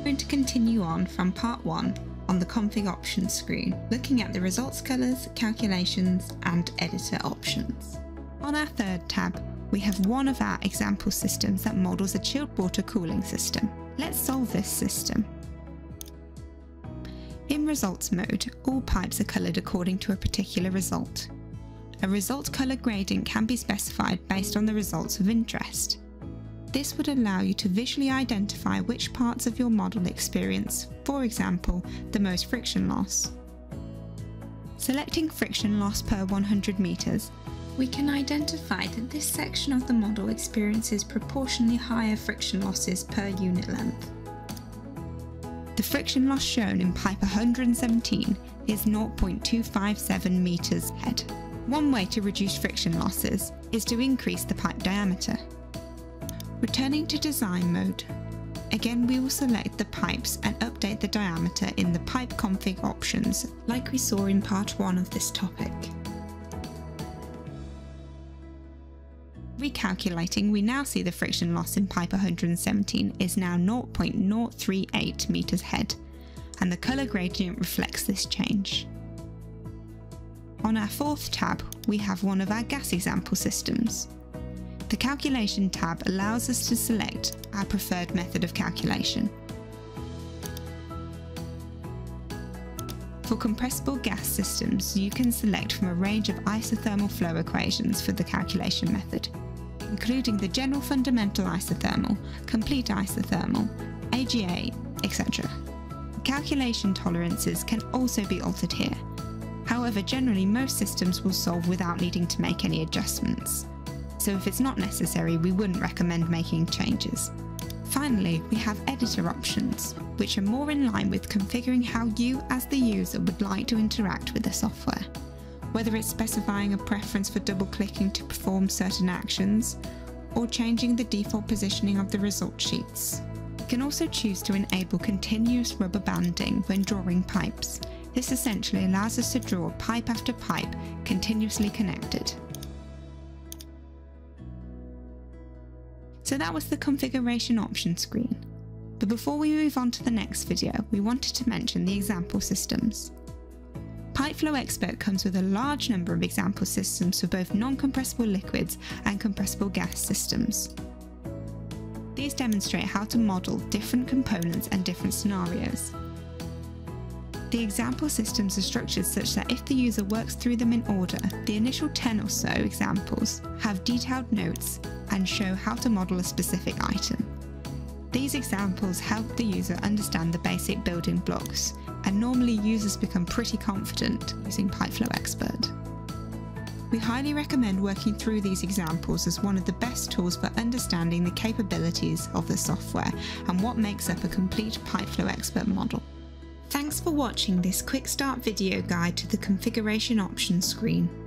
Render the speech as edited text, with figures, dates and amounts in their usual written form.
We're going to continue on from part 1 on the config options screen, looking at the results colours, calculations and editor options. On our third tab, we have one of our example systems that models a chilled water cooling system. Let's solve this system. In results mode, all pipes are coloured according to a particular result. A result colour gradient can be specified based on the results of interest. This would allow you to visually identify which parts of your model experience, for example, the most friction loss. Selecting friction loss per 100 metres, we can identify that this section of the model experiences proportionally higher friction losses per unit length. The friction loss shown in pipe 117 is 0.257 metres head. One way to reduce friction losses is to increase the pipe diameter. Returning to design mode, again we will select the pipes and update the diameter in the pipe config options like we saw in part 1 of this topic. Recalculating, we now see the friction loss in pipe 117 is now 0.038 metres head, and the colour gradient reflects this change. On our fourth tab, we have one of our gas example systems. The calculation tab allows us to select our preferred method of calculation. For compressible gas systems, you can select from a range of isothermal flow equations for the calculation method, including the general fundamental isothermal, complete isothermal, AGA, etc. Calculation tolerances can also be altered here. However, generally most systems will solve without needing to make any adjustments. So if it's not necessary, we wouldn't recommend making changes. Finally, we have editor options, which are more in line with configuring how you as the user would like to interact with the software. Whether it's specifying a preference for double-clicking to perform certain actions, or changing the default positioning of the result sheets. You can also choose to enable continuous rubber banding when drawing pipes. This essentially allows us to draw pipe after pipe continuously connected. So that was the configuration option screen. But before we move on to the next video, we wanted to mention the example systems. Pipeflow Expert comes with a large number of example systems for both non-compressible liquids and compressible gas systems. These demonstrate how to model different components and different scenarios. The example systems are structured such that if the user works through them in order, the initial 10 or so examples have detailed notes and show how to model a specific item. These examples help the user understand the basic building blocks, and normally users become pretty confident using Pipeflow Expert. We highly recommend working through these examples as one of the best tools for understanding the capabilities of the software and what makes up a complete Pipeflow Expert model. Thanks for watching this quick start video guide to the configuration options screen.